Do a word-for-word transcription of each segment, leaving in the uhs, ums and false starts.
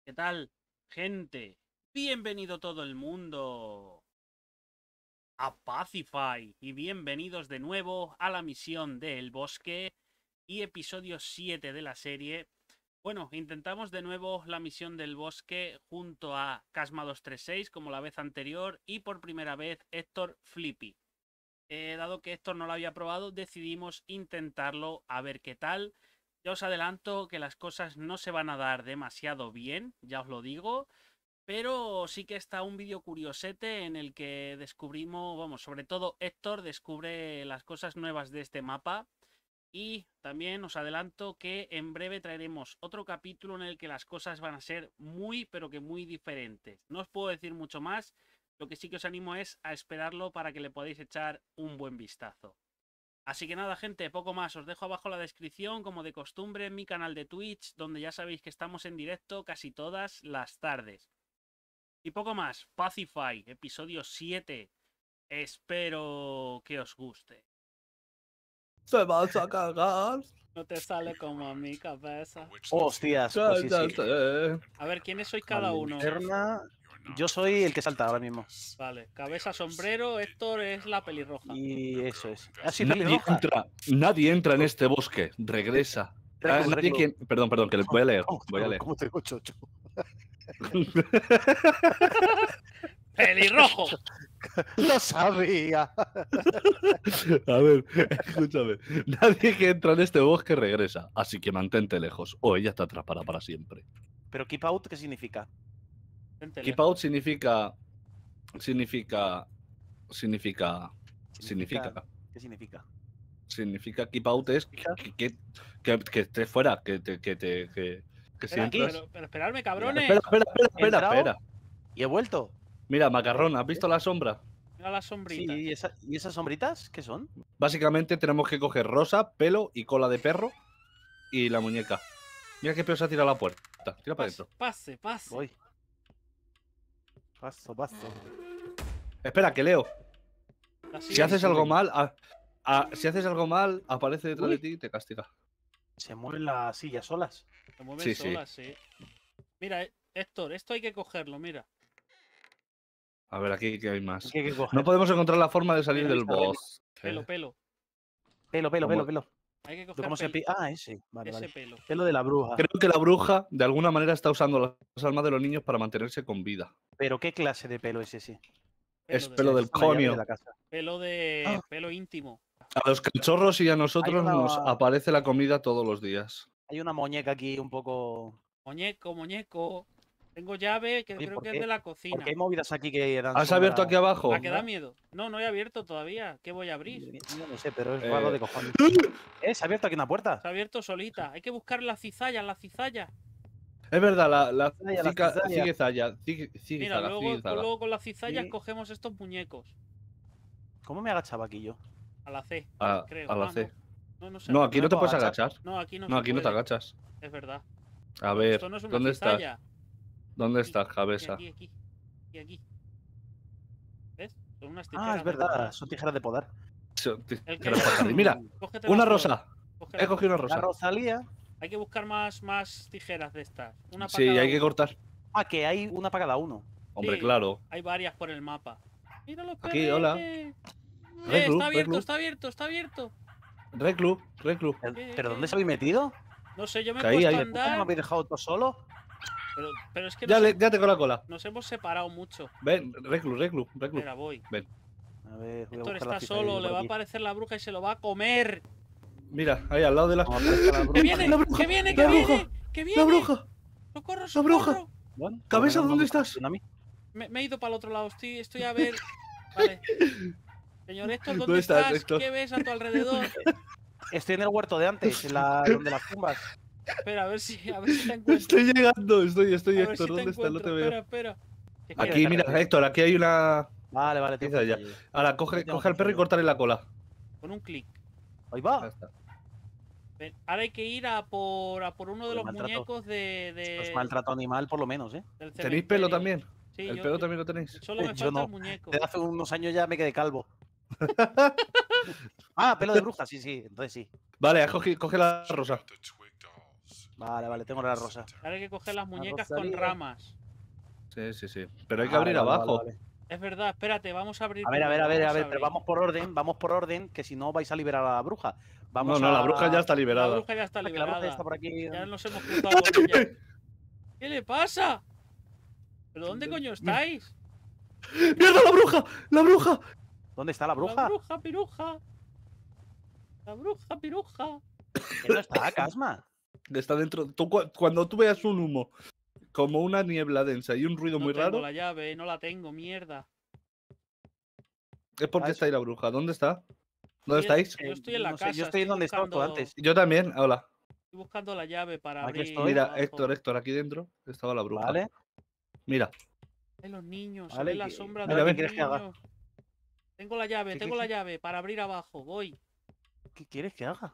¿Qué tal, gente? Bienvenido todo el mundo a Pacify y bienvenidos de nuevo a la misión del bosque y episodio siete de la serie. Bueno, intentamos de nuevo la misión del bosque junto a Casma dos tres seis como la vez anterior y por primera vez Héctor Flippy. Eh, dado que Héctor no lo había probado, decidimos intentarlo a ver qué tal. Ya os adelanto que las cosas no se van a dar demasiado bien, ya os lo digo. Pero sí que está un vídeo curiosete en el que descubrimos, vamos, sobre todo Héctor descubre las cosas nuevas de este mapa. Y también os adelanto que en breve traeremos otro capítulo en el que las cosas van a ser muy, pero que muy diferentes. No os puedo decir mucho más, lo que sí que os animo es a esperarlo para que le podáis echar un buen vistazo. Así que nada, gente, poco más. Os dejo abajo la descripción, como de costumbre, en mi canal de Twitch, donde ya sabéis que estamos en directo casi todas las tardes. Y poco más, Pacify, episodio siete. Espero que os guste. Se vas a cagar. No te sale como a mi cabeza. Hostias, pues sí, sí. Cállate. A ver, ¿quiénes sois cada uno? Linterna. Yo soy el que salta ahora mismo. Vale, cabeza sombrero, Héctor es la pelirroja. Y eso es. Ah, sí, Nadie pelirroja. entra, nadie entra en este bosque. Regresa. Ah, Reclu, nadie reclu. quien- Perdón, perdón, que le voy a leer. ¿Cómo, Voy a leer. ¿Cómo te digo, chocho? ¡Pelirrojo! Lo sabía. A ver, escúchame. Nadie que entra en este bosque regresa. Así que mantente lejos. O ella te atrapará para siempre. Pero keep out, ¿qué significa? Vente Keep lejos. out significa. Significa. Significa. Significa. ¿Qué significa? Significa keep out es que, que, que, que estés fuera. Que te. Que, te, que, que si Espera, entras- pero, pero esperadme, cabrones. Espera, espera, espera, He espera, entrado espera. Y he vuelto. Mira, Macarrón, ¿has visto la sombra? Mira las Sí, sombritas. ¿y, esa- ¿y esas sombritas qué son? Básicamente tenemos que coger rosa, pelo y cola de perro y la muñeca. Mira qué peor se ha tirado a la puerta. Tira para Pase, adentro. pase, pase. Voy. Paso, paso. Espera, que leo. Así Si es. haces algo mal, a- a- si haces algo mal, aparece detrás Uy. de ti y te castiga. Se mueven las sillas solas. Se mueven Sí, sí. solas, sí. Mira, eh, Héctor, esto hay que cogerlo, mira. A ver, aquí que hay más. ¿Qué hay que coger? No podemos encontrar la forma de salir Mira, del está bien. boss. Pelo, pelo. Pelo, pelo, ¿Cómo? pelo, pelo. Hay que ¿De coger ¿Cómo se pel- pi- Ah, ese. Vale, ese vale. pelo. Pelo de la bruja. Creo que la bruja, de alguna manera, está usando las almas de los niños para mantenerse con vida. Pero ¿qué clase de pelo es ese? Es de- pelo del Es una llave conio. de la casa. Pelo de. Ah. Pelo íntimo. A los cachorros y a nosotros una- nos aparece la comida todos los días. Hay una muñeca aquí un poco. Muñeco, muñeco. Tengo llave que Oye, creo ¿por que qué? es de la cocina. Porque hay movidas aquí que dan. ¿Has abierto aquí abajo? ¿A que da miedo? No, no he abierto todavía. ¿Qué voy a abrir? Yo no sé, pero es Eh. raro de cojones. ¿Eh? ¿Se ha abierto aquí una puerta? Se ha abierto solita. Hay que buscar la cizalla, la cizalla. Es verdad, la, la Cizalla, la cica- cizalla. ciguezalla, cig- Mira, ciguizaga, luego, ciguizaga. luego con las cizallas Sí. cogemos estos muñecos. ¿Cómo me agachaba aquí yo? A la C, A, creo. a la Ah, C. No, no, no sé. No, aquí ¿No no me te puedo puedes agachar? agachar. No, aquí no No, se aquí no te puede. agachas. Es verdad. A ver, Esto no es una ¿dónde estás? cizalla. ¿Dónde Aquí, estás, Aquí, cabeza? aquí, aquí. Y aquí. ¿Ves? Son unas Ah, tijeras es de verdad. podar. Son tijeras de podar. So- te- El te que lo haya- pasaré. Mira, Cógete la una flor, rosa. coge la He cogido una La rosa. Rosalía. Hay que buscar más, más tijeras de estas. Una para Sí, cada hay que uno. cortar. Ah, que hay una para cada uno. Hombre, Sí. claro. Hay varias por el mapa. Mira los Aquí, hola. perretes. Eh, Reclu, está abierto, reclu. está abierto, está abierto. Reclu, reclu. ¿Pero, ¿Qué, ¿pero qué? dónde se habéis metido? No sé, yo me he Que ahí puesto hay- a ¿Cómo me andar. habéis dejado todo solo? Pero, pero es que Ya, nos, le, ya te con la cola. nos hemos separado mucho. Ven, reclu, reclu, reclu. Espera, voy. A ver, voy a Héctor buscar la está cizalla solo, yo le por va a aquí. aparecer la bruja y se lo va a comer. Mira, ahí al lado de la. Como aparezca la ¡Que bruja. viene! ¡La bruja! ¡Que viene! ¡La ¡Que bruja! viene! ¡Que viene! ¡La bruja! ¡Socorro, ¡La socorro! bruja! Bueno, por Cabeza, lo menos ¿dónde no me estás? funciona a mí. Me, me he ido para el otro lado. Estoy, estoy a ver. Vale. Señor Héctor, ¿dónde, ¿Dónde estás, estás? Héctor? ¿Qué ves a tu alrededor? Estoy en el huerto de antes, en la, donde las tumbas. Espera, a ver si, a ver si te encuentro. Estoy llegando, estoy, estoy, a ver Héctor. si te ¿Dónde está? No encuentro. te veo. Espera, espera. Que Aquí, Aquí, mira, Aquí. Héctor, aquí hay una. Vale, vale, tengo Cizalla. cizalla. Ahora, coge, Tengo coge al perro y cizalla. cortarle la cola. Con un clic. Ahí Ya va. está. Ven, ahora hay que ir a por, a por uno de Por los maltrato. muñecos de, de- Esto es maltrato animal, por lo menos, ¿eh? del ¿Tenéis pelo cementerio. también? Sí, ¿El yo- pelo yo- también lo tenéis? Solo me Yo falta no. el muñeco. Desde hace unos años ya me quedé calvo. Ah, pelo de bruja, sí, sí, entonces sí. Vale, coge, coge la rosa. Vale, vale, tengo la rosa. Ahora hay que coger las muñecas con Rosalía. ramas. Sí, sí, sí. Pero hay que Vale, abrir vale, abajo. vale, vale. Es verdad, espérate, vamos a abrir. A ver, a ver, a ver, primero, a ver, vamos pero abrir. vamos por orden, vamos por orden, que si no vais a liberar a la bruja. Vamos No, no, a... la bruja ya está La liberada. bruja ya está Ah, que la bruja liberada. está por aquí. Ya nos hemos cruzado con ella. ¿Qué le pasa? ¿Pero dónde coño estáis? ¡Mierda, la bruja! ¡La bruja! ¿Dónde está la La bruja? bruja, piruja. La bruja, piruja. Que no está, Casma. Está dentro. Tú, cu- cuando tú veas un humo, como una niebla densa y un ruido No muy tengo raro, la llave, no la tengo, mierda. es porque Ah, está ahí la bruja. ¿Dónde está? ¿Dónde Estoy en- estáis? Yo estoy en la No sé, casa. yo estoy donde estaba tú buscando- antes. Yo también. Hola. Estoy buscando la llave para Aquí abrir. estoy. Mira, abajo. Héctor, Héctor, aquí dentro estaba la bruja. Vale. Mira. Ay, los niños, se Vale, ve la que- sombra mira, de ven. los ¿Qué quieres que haga? niños. Tengo la llave, ¿Qué, tengo qué, la qué? llave para abrir abajo. Voy. ¿Qué quieres que haga?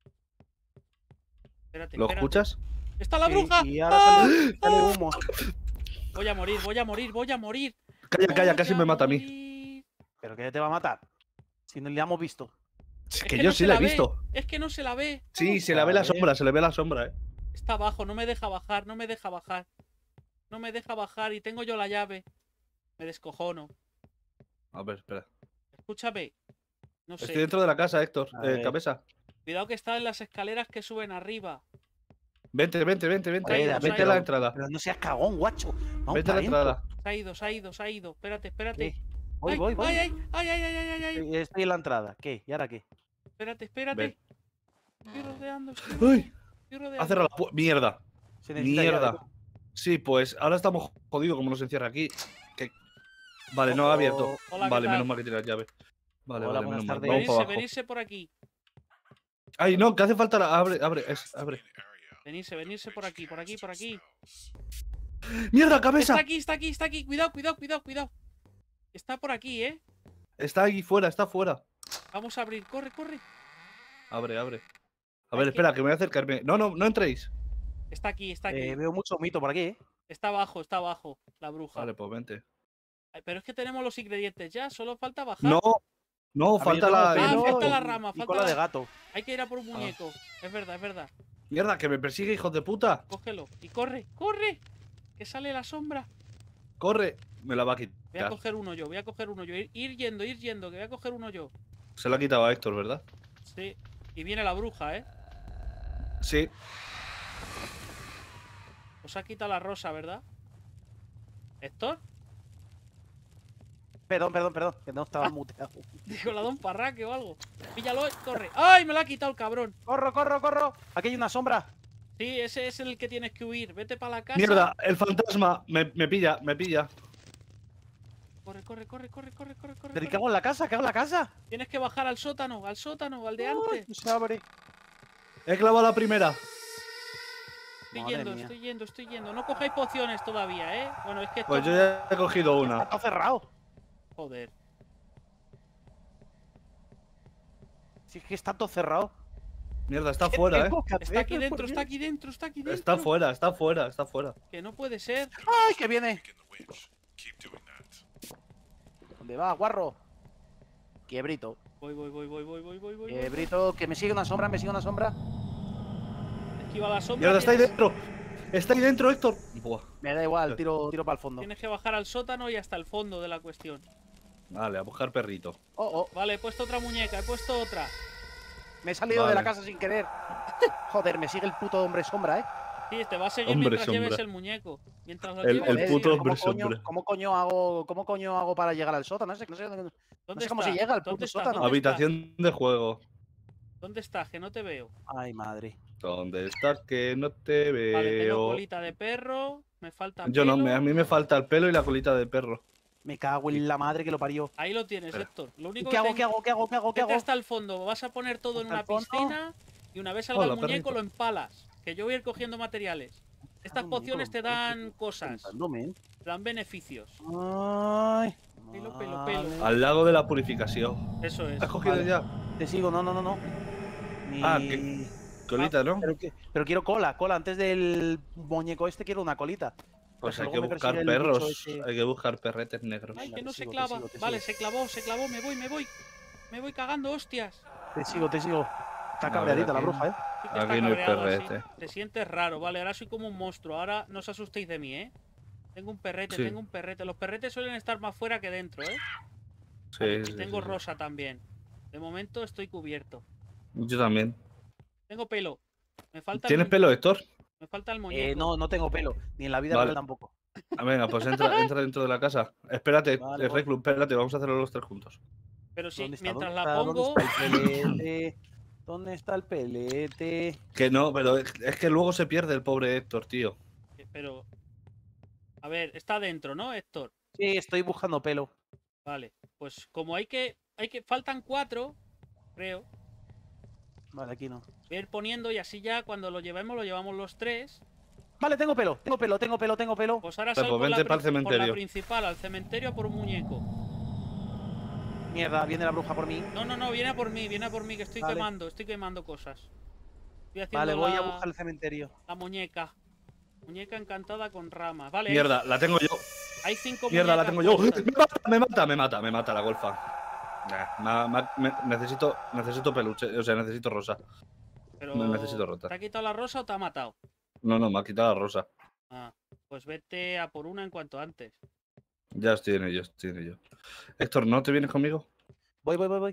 Espérate, ¿Lo espérate. escuchas? ¡Está la Sí, bruja! Y ahora ¡Ah! sale, sale humo. Voy a morir, voy a morir, voy a morir. Calla, calla, Voy casi a me mata a mí. morir. ¿Pero qué te va a matar? Si no le hemos visto. Es Es que que yo no sí se la he la ve. visto. Es que no se la ve. Sí, se a la ve la ver. sombra, se le ve la sombra, eh. Está abajo, no me deja bajar, no me deja bajar. No me deja bajar y tengo yo la llave. Me descojono. A ver, espera. Escúchame. No sé. Estoy dentro de la casa, Héctor. A Eh, ver. cabeza. Cuidado que está en las escaleras que suben arriba. Vente, vente, vente, vente. Se ha ido, Vente se ha a la ido. entrada. Pero no seas cagón, guacho. Vamos Vete a para la adentro. entrada. Se ha ido, se ha ido, se ha ido. Espérate, espérate. ¿Qué? Voy, ay, voy, voy. Ay, ay, ay, ay, ay, ay, ay, ay. Eh, Estoy en la entrada. ¿Qué? ¿Y ahora qué? Espérate, espérate. Ven. Estoy rodeando, estoy ¡Uy! rodeando. Estoy rodeando. Ha cerrado la puerta. Mierda. Se necesita llave, Mierda. tú. Sí, pues ahora estamos jodidos como nos encierra aquí. Que- Vale, no ha abierto. Hola, ¿qué Vale, tal? menos mal que tiene la llave. Vale, Hola, vale, buenas menos mal. tardes. Vamos para Venirse, abajo. venirse por aquí. Ay, no, que hace falta la. Abre, abre, es- abre. Venirse, venirse por aquí, por aquí, por aquí. ¡Mierda, cabeza! Está aquí, está aquí, está aquí. Cuidado, cuidado, cuidado, cuidado. Está por aquí, ¿eh? Está ahí fuera, está fuera. Vamos a abrir. Corre, corre. Abre, abre. A Hay ver, que- espera, que me voy a acercarme. No, no, no entréis. Está aquí, está aquí. Eh, veo mucho mito por aquí, ¿eh? Está abajo, está abajo. La bruja. Vale, pues vente. Ay, pero es que tenemos los ingredientes ya. Solo falta bajar. No, no, A ver, falta yo tengo la. Ah, pelo falta y- la rama, y falta cola la- de gato. Hay que ir a por un muñeco. Es verdad, es verdad. Mierda, que me persigue, hijos de puta. Cógelo. Y corre, corre. Que sale la sombra. Corre. Me la va a Voy a quitar. coger uno yo, voy a coger uno yo. Ir, ir yendo, ir yendo, que voy a coger uno yo. Se la ha quitado a Héctor, ¿verdad? Sí. Y viene la bruja, ¿eh? Sí. Os ha quitado la rosa, ¿verdad? ¿Héctor? Perdón, perdón, perdón, que no Ah. estaba muteado. Digo, la da un parraque o algo. Píllalo, corre. ¡Ay, me la ha quitado el cabrón! ¡Corro, corro, corro! Aquí hay una sombra. Sí, ese es el que tienes que huir. Vete para la casa. Mierda, el fantasma me, me pilla, me pilla. Corre, corre, corre, corre, corre, corre, corre. ¿Pero corre. cago en la casa? ¿Cago en la casa? Tienes que bajar al sótano, al sótano, al de Uy, antes. no se abre. He clavado la primera. Estoy Madre yendo, mía. estoy yendo, estoy yendo. No cojáis pociones todavía, ¿eh? Bueno, es que esto... Pues yo ya he cogido una. Está cerrado. Joder. Si es que está todo cerrado. Mierda, está ¿Qué fuera, eh. tengo que Está hacer? aquí dentro, ¿Por está qué? aquí dentro, está aquí dentro. Está fuera, está fuera, está fuera. Que no puede ser. ¡Ay, que viene! ¿Dónde va, guarro? Quiebrito. Voy, voy, voy, voy, voy, voy, voy, voy. Quiebrito, que me sigue una sombra, me sigue una sombra. Esquiva la sombra. Mierda, está ahí tienes- dentro. Está ahí dentro, Héctor. Buah. Me da igual, tiro, tiro para el fondo. Tienes que bajar al sótano y hasta el fondo de la cuestión. Vale, a buscar perrito. Oh, oh, Vale, he puesto otra muñeca, he puesto otra. me he salido de la Vale. casa sin querer. Joder, me sigue el puto hombre sombra, ¿eh? Sí, te va a seguir Hombre mientras lleves sombra. el muñeco. Mientras lo El- lleves, el te puto sigue. hombre ¿Cómo coño, sombra. ¿cómo coño hago, cómo coño hago para llegar al sótano? No sé, no sé, ¿Dónde no sé cómo se está? llega al ¿Dónde puto está? sótano. ¿Dónde Habitación de juego. ¿Dónde estás? Que no te veo. Ay, madre. ¿Dónde estás? Que no te Vale, tengo veo. colita de perro. Me falta Yo no, pelo. me- a mí me falta el pelo y la colita de perro. Me cago en la madre que lo parió. Ahí lo tienes, Espera. Héctor. Lo ¿Y único qué que hago, ten- qué hago, qué hago, qué hago, qué vete hago? hasta el fondo. Vas a poner todo en ¿Hasta una el fondo? piscina y una vez salga Hola, el muñeco perrito. lo empalas. Que yo voy a ir cogiendo materiales. Estas Ah, muñeco, pociones te lo- dan cosas, Intentándome, ¿eh? te dan beneficios. Ay. Pelo, pelo, pelo. Vale. Al lago de la purificación. Eso es. ¿Has cogido Vale. ya? Te sigo, no, no, no, no. Mi- Ah, ¿qué? Colita, ¿no? Pero, que- pero quiero cola, cola. Antes del muñeco este quiero una colita. Pues que hay luego que me buscar persigue el bicho perros. ese. Hay que buscar perretes negros. Ay, que Te no se sigo, te clava. sigo, te Vale, sigo. se clavó, se clavó. Me voy, me voy. Me voy cagando, hostias. Te sigo, te sigo. Está A ver, cabreadita la aquí. bruja, ¿eh? Sí que está Aquí no hay cabreado así. perrete. Te sientes raro, vale, ahora soy como un monstruo, ahora no os asustéis de mí, ¿eh? Tengo un perrete, Sí. tengo un perrete. Los perretes suelen estar más fuera que dentro, ¿eh? Sí, Vale, sí, y tengo sí, sí. rosa también. De momento estoy cubierto. Yo también. Tengo pelo. Me falta el ¿Tienes mu- pelo, Héctor? Me falta el muñeco. Eh, no, no tengo pelo. Ni en la vida Vale. real tampoco. Ah, venga, pues entra, entra dentro de la casa. Espérate, Vale, eh, voy. Reclu, espérate, vamos a hacerlo los tres juntos. Pero si ¿Dónde está? mientras ¿Dónde la está? pongo. ¿Dónde está el pelete? ¿Dónde está el pelete? Que no, pero es es que luego se pierde el pobre Héctor, tío. Pero. A ver, está dentro, ¿no, Héctor? Sí, estoy buscando pelo. Vale. Pues como hay que. hay que. Faltan cuatro, creo. Vale, aquí no. Voy a ir poniendo y así ya cuando lo llevemos, lo llevamos los tres. Vale, tengo pelo, tengo pelo, tengo pelo, tengo pelo. Pues ahora Pues salgo por la, vente pa'l pri- por la cementerio. principal, al cementerio a por un muñeco. Mierda, viene la bruja por mí. No, no, no, viene a por mí, viene a por mí, que estoy Vale. quemando, estoy quemando cosas. Estoy haciendo Vale, voy la, a buscar el cementerio. la muñeca. Muñeca encantada con ramas. Vale, Mierda, la tengo yo. hay cinco Mierda, la muñecas tengo yo. puestas. Me mata, me mata, me mata, me mata la golfa. Nah, ma- ma- me- necesito, necesito peluche, o sea, necesito rosa. Pero, me necesito rota. ¿te ha quitado la rosa o te ha matado? No, no, me ha quitado la rosa. Ah, pues vete a por una en cuanto antes. Ya estoy en ello, estoy en ello. Héctor, ¿no te vienes conmigo? Voy, voy, voy, voy.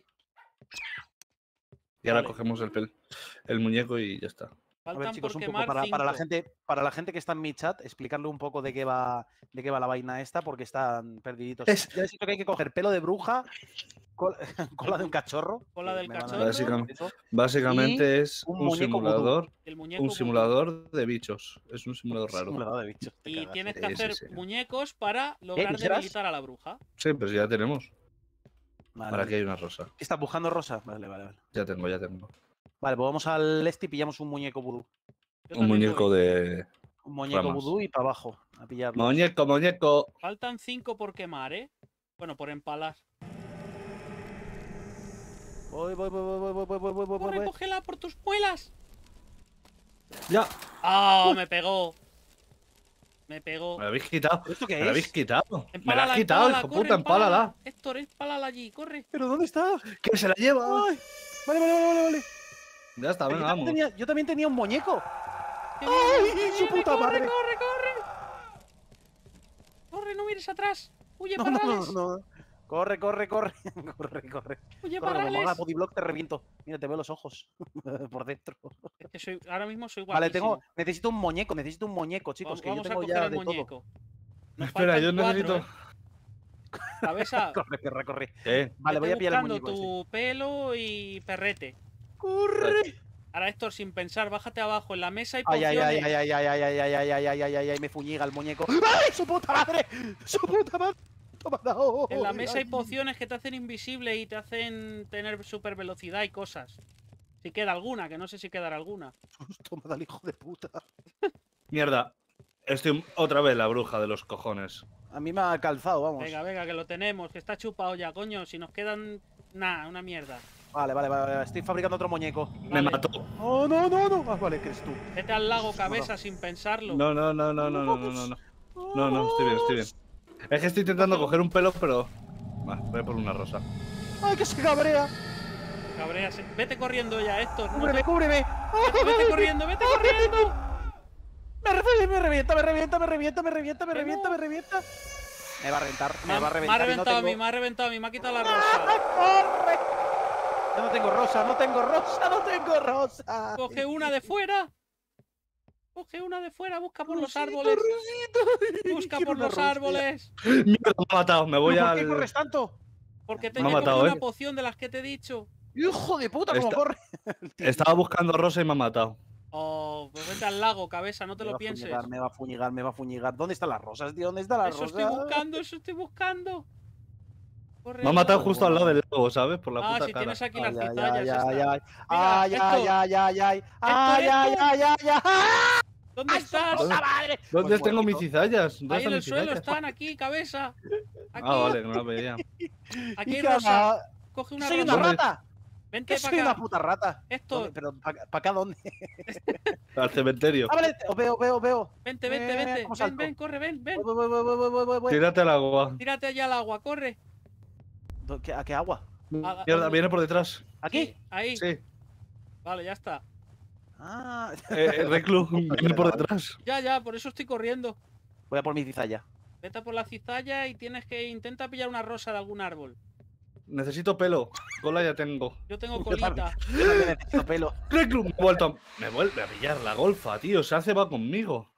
Y ahora Vale. cogemos el, pel- el muñeco y ya está. A ver, Faltan chicos, por un poco quemar para, para la cinco. gente, para la gente que está en mi chat, explicarle un poco de qué va, de qué va la vaina esta, porque están perdiditos. Es- Ya les he dicho que hay que coger pelo de bruja, col- cola de un cachorro. Cola que del me van a cachorro. decir Básicamente. eso, Básicamente es un un muñeco vudú. simulador, El muñeco un vudú. simulador de bichos. Es un simulador raro. simulador de bichos, te Y cagas, tienes eh. que Sí, sí, hacer sí. muñecos para lograr ¿tijeras? debilitar a la bruja. Sí, pues ya tenemos. Vale, Para vale. aquí hay una rosa. ¿Estás buscando rosa? Vale, vale, vale. Ya tengo, ya tengo. Vale, pues vamos al este y pillamos un muñeco vudú. Yo Un también muñeco voy. de. Un muñeco Ramas. vudú y para abajo, a pillarlo. Muñeco, muñeco. Faltan cinco por quemar, ¿eh? Bueno, por empalar. Voy, voy, voy, voy, voy, voy, voy, voy, voy, voy, ¡Corre, voy. cógela por tus muelas! Ya. ¡Ah! Me pegó. Me pegó. Me la habéis quitado. ¿Pero esto qué Me la habéis es? quitado. Me la Empálala, has quitado, empálala, hijo corre, puta, empálala. Héctor, empálala allí, corre. ¿Pero dónde está? Que se la lleva. Ay, vale, vale, vale, vale, vale. Ya está, Pero venga, yo, también vamos. tenía, yo también tenía un muñeco. ¡Que viene, ¡Ay, que su viene! puta ¡Corre, madre! corre, corre! ¡Corre, no mires atrás! ¡Huye, No, no, no, Parrales! no. Corre, corre, corre. Corre, corre. ¡Huye, Corre, como haga Parrales! bodyblock te reviento. Mira, te veo los ojos por dentro. Es que soy, ahora mismo soy Vale, guapísimo. tengo, necesito un muñeco, necesito un muñeco, chicos, Va- que yo Vamos a tengo coger ya el de todo. muñeco. Nos Espera, faltan yo cuatro, necesito. ¿eh? Cabeza, Corre, corre, corre. ¿Qué? Vale, voy vete a pillar el buscando muñeco ese. tu pelo y perrete. ¡Corre! Ahora, Héctor, sin pensar, bájate abajo. En la mesa hay Ay, pociones. ay, ay, ay, ay, ay, ay, ay, ay, ay, ay, ay, ay, ay, me fuñiga el muñeco. ¡Ay, su puta madre! ¡Su puta madre! Toma, no. En la mesa hay Ay. pociones que te hacen invisible y te hacen tener super velocidad y cosas. Si queda alguna, que no sé si quedará alguna. Toma, dale, hijo de puta. Mierda. Estoy otra vez la bruja de los cojones. A mí me ha calzado, vamos. Venga, venga, que lo tenemos, que está chupado ya, coño. Si nos quedan. Nah, una mierda. Vale, vale, vale, vale, estoy fabricando otro muñeco. Me Vale. mató. Oh, no, no, no. Ah, vale, que eres tú. Vete al lago cabeza sin pensarlo. No, no, no, no, no, no, no, no, no. No, no, estoy bien, estoy bien. Es que estoy intentando coger un pelo, pero. Va, voy a por una rosa. ¡Ay, que se cabrea! Cabreas. Vete corriendo ya, Héctor. no ¡Cúbreme, te- cúbreme! Vete, vete corriendo, vete corriendo. Me revienta, me revienta, me revienta, me revienta, me revienta, me Que revienta, no. me revienta. Me va a reventar, Me me ha, va a me ha reventar. y no reventado a mí, tengo- me ha reventado a mí, me ha quitado la ¡Ah, rosa. corre! Yo no tengo rosa, no tengo rosa, no tengo rosa. Coge una de fuera. Coge una de fuera, busca por los Rosita, árboles. Rosita. Busca Quiero por una los rosa. árboles. Mierda, me ha matado. Me voy ¿Pero al. ¿Por qué corres tanto? Porque Me tengo ha que matado, coger ¿eh? una poción de las que te he dicho. ¡Hijo de puta, cómo Esta- corre! Estaba buscando rosa y me ha matado. Oh, pues vete al lago, cabeza, no te Me lo va a pienses. fuñigar, me va a fuñigar, me va a fuñigar. ¿Dónde están las rosas, tío? ¿Dónde está la Eso rosa? estoy buscando, eso estoy buscando. Corre Me ha al matado lago. justo al lado del lago, ¿sabes? Por la Ah, puta si cara. tienes aquí Ay, las ay, cizallas. ay, estas. ay, ay. Venga, Ay, ay, Héctor. ay, ay, ay, ay. Ay, ay, Héctor. ay, ay, ay. ¡Ah! ¿Dónde ¡Ay, su estás? puta madre! ¿Dónde Pues tengo mis muertito. cizallas? ¿Dónde Ahí están en el mis suelo cizallas? están, aquí, cabeza. Aquí, Ah, vale, que no la veía. aquí ¿Y hay qué rosa. haga? Coge una ¡Soy rosa. una ¿Dónde? rata! Vente ¿Qué soy para una acá. puta rata? Esto, ¿Dónde? ¿Pero para acá dónde? Al cementerio. Ah, vale, os veo, os veo, os veo. vente, vente, Eh, vente. ¿cómo Ven, salto? ven, corre, ven, ven. Voy, voy, voy, voy, voy, voy, voy, voy. Tírate al agua. Tírate allá al agua, corre. Do- ¿Qué- ¿A qué agua? A- Mierda, ¿dónde? viene por detrás. ¿Aquí? Ahí. Sí. Vale, ya está. Ah, Eh, Reclu, viene por detrás. Ya, ya, por eso estoy corriendo. voy a por mi cizalla. Vete a por la cizalla y tienes que intentar pillar una rosa de algún árbol. Necesito pelo. Cola ya tengo. Yo tengo Yo también, colita. yo también necesito pelo. Reclu, me, he vuelto a... me vuelve a pillar la golfa, tío. Se hace va conmigo.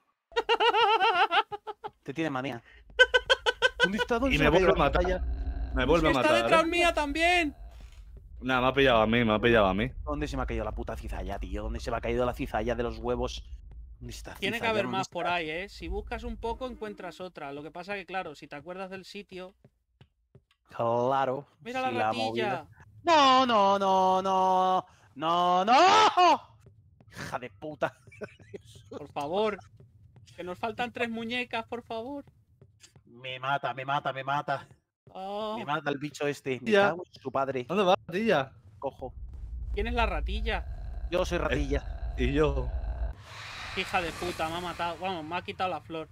Te tiene manía. ¿Dónde está? ¿Dónde Y se me ha caído vuelve a la matar. cizalla? Me Si vuelve a está matar. detrás ¿eh? mía también. Nada, me ha pillado a mí, me ha pillado a mí. ¿Dónde se me ha caído la puta cizalla, tío? ¿Dónde se me ha caído la cizalla de los huevos? ¿Dónde está Tiene que cizalla? haber ¿Dónde más por está? ahí, ¿eh? Si buscas un poco, encuentras otra. Lo que pasa que, claro, si te acuerdas del sitio... Claro. ¡Mira sí, la movida. ratilla! No, no, no, no. No, no. Hija de puta. Por favor. Que nos faltan tres muñecas, por favor. Me mata, me mata, me mata. Oh, Me mata el bicho este. Me Ya. cago en su padre. ¿Dónde vas, tía? Cojo. ¿quién es la ratilla? Yo soy ratilla. Y yo. Hija de puta, me ha matado. Vamos, me ha quitado la flor.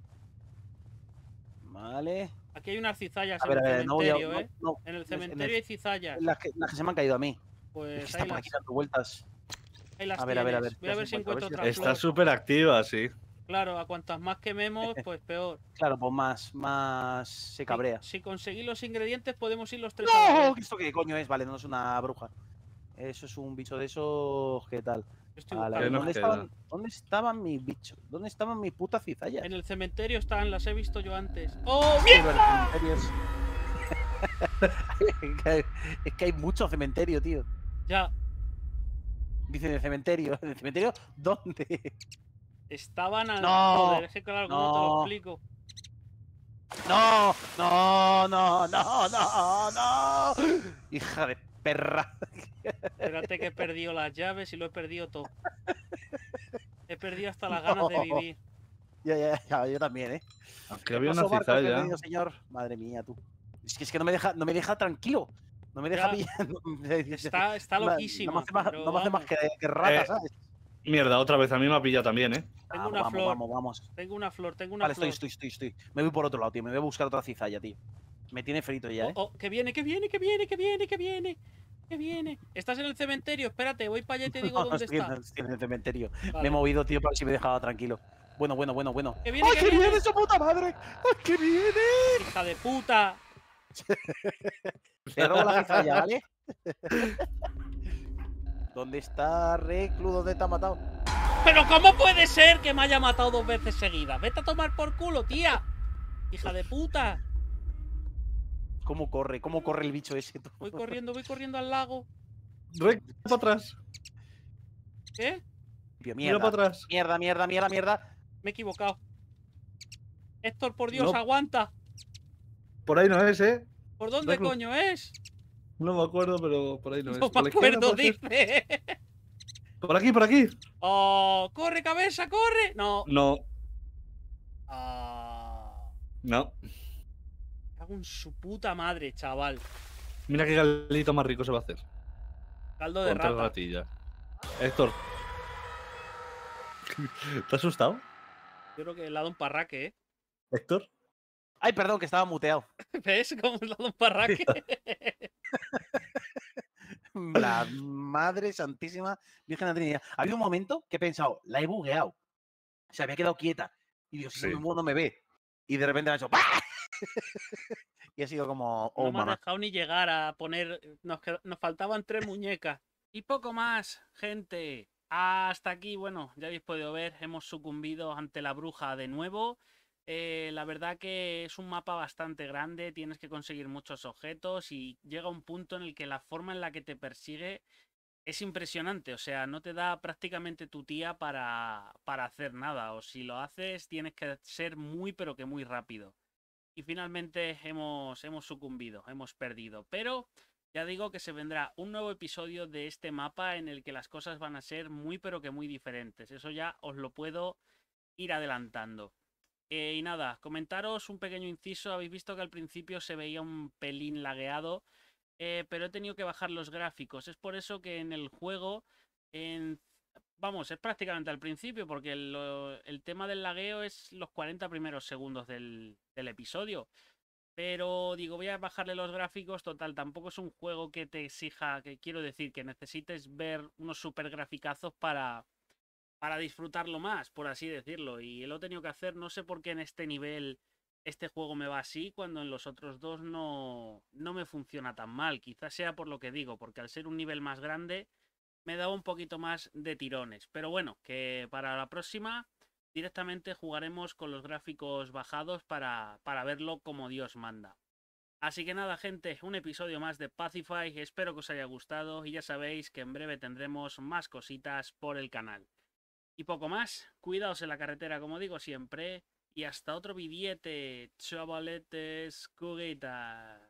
Vale. Aquí hay unas cizallas A en ver, a el ver, no voy a. cementerio, no, ¿eh? no, En el en cementerio hay cizallas. Las que, las que se me han caído a mí. Es Pues que ahí está por aquí las, dando vueltas. ahí las A ver, a ver, a tienes. ver. Voy a ver si encuentro otra Está flor. súper activa, sí. Claro, a cuantas más quememos, pues peor. Claro, pues más, más se cabrea. Si, si conseguí los ingredientes, podemos ir los tres a la ¡No! vez. ¿Esto qué coño es? Vale, no es una bruja. Eso es un bicho de esos. ¿Qué tal? Estoy Vale, buscando. nos ¿dónde, queda? estaban, ¿Dónde estaban mis bichos? ¿Dónde estaban mis putas cizallas? En el cementerio están, las he visto yo antes. ¡Oh, Sí, bien! pero el cementerio es- es, que hay, es que hay mucho cementerio, tío. Ya, Dicen el cementerio. ¿En el cementerio? ¿Dónde? estaban al... No, Joder, es que claro, ¿cómo te lo no. explico? ¡No! ¡No! ¡No! ¡No! ¡No! ¡No! ¡Hija de perra! Espérate que he perdido las llaves y lo he perdido todo. He perdido hasta las ganas de No. vivir. Ya, ya, ya, yo también, ¿eh? Aunque ¿Qué había una pasó, Barco, que cizalla. medio señor? Madre mía, tú. Es que, es que no me deja, no me deja tranquilo. No me deja Ya. pillar. Está, está No me- loquísima. No me hace más, pero no me hace más vamos, que, que rata, Eh, ¿sabes? Mierda, otra vez. A mí me ha pillado también, ¿eh? Tengo Vamos, una vamos, flor. vamos, vamos. Tengo una flor, tengo una Vale, flor. estoy, estoy, estoy, estoy. Me voy por otro lado, tío. Me voy a buscar otra cizalla, tío. Me tiene frito ya, Oh, ¿eh? oh, que viene, que viene, que viene, que viene, que viene. Que viene. Estás en el cementerio, espérate, voy para allá y te digo No, dónde estoy, está. en, estoy en el cementerio. Me Vale. he movido, tío, para ver si me dejaba tranquilo. Bueno, bueno, bueno, bueno. Que viene, ¡Ay, que que viene! viene su puta madre! ¡Ay, que viene! ¡Hija de puta! Te robo la cizalla, ¿vale? ¿Dónde está Reclu? ¿Dónde te ha matado? ¿Pero cómo puede ser que me haya matado dos veces seguidas? Vete a tomar por culo, tía. Hija de puta. ¿Cómo corre? ¿Cómo corre el bicho ese? tú? Voy corriendo, voy corriendo al lago. Rec, para atrás. ¿Qué? Tío, Mira mierda. para atrás. Mierda, mierda, mierda, mierda. Me he equivocado. Héctor, por Dios, No. aguanta. Por ahí no es, ¿eh? ¿Por dónde Reclu. coño es? No me acuerdo, pero por ahí no, es. No ¿Por me la izquierda acuerdo, puede ser? dice. Por aquí, por aquí. Oh, corre, cabeza, corre. No. No, Ah. no. Me cago en su puta madre, chaval. Mira qué galito más rico se va a hacer. Caldo de Con tres rata. ratillas. Héctor. ¿Te has asustado? Yo creo que le ha dado un parraque, ¿eh? Héctor. Ay, perdón, que estaba muteado. ¿Ves cómo le ha dado un parraque? La madre santísima Virgen de la Trinidad. Ha habido un momento que he pensado, la he bugueado. Se había quedado quieta. Y digo, si Sí. no me muevo, no me ve. Y de repente me ha hecho ¡pah! Y ha sido como, oh, No me has mamá. dejado ni llegar a poner. Nos, qued- nos faltaban tres muñecas. Y poco más, gente. Hasta aquí, bueno, ya habéis podido ver, hemos sucumbido ante la bruja de nuevo. Eh, la verdad que es un mapa bastante grande, tienes que conseguir muchos objetos y llega un punto en el que la forma en la que te persigue es impresionante. O sea, no te da prácticamente tu tía para, para hacer nada. O si lo haces, tienes que ser muy, pero que muy rápido. Y finalmente hemos, hemos sucumbido, hemos perdido. Pero ya digo que se vendrá un nuevo episodio de este mapa en el que las cosas van a ser muy pero que muy diferentes. Eso ya os lo puedo ir adelantando. Eh, y nada, comentaros un pequeño inciso. Habéis visto que al principio se veía un pelín lagueado, eh, pero he tenido que bajar los gráficos. Es por eso que en el juego, en... vamos, es prácticamente al principio, porque el, el tema del lagueo es los cuarenta primeros segundos del, del episodio. Pero digo, voy a bajarle los gráficos, total, tampoco es un juego que te exija, que quiero decir, que necesites ver unos super graficazos para, para disfrutarlo más, por así decirlo. Y lo he tenido que hacer, no sé por qué en este nivel este juego me va así, cuando en los otros dos no, no me funciona tan mal. Quizás sea por lo que digo, porque al ser un nivel más grande me daba un poquito más de tirones. Pero bueno, que para la próxima directamente jugaremos con los gráficos bajados para, para verlo como Dios manda. Así que nada, gente, un episodio más de Pacify, espero que os haya gustado y ya sabéis que en breve tendremos más cositas por el canal. Y poco más, cuidaos en la carretera como digo siempre, y hasta otro vidiete, chavaletes, curitas.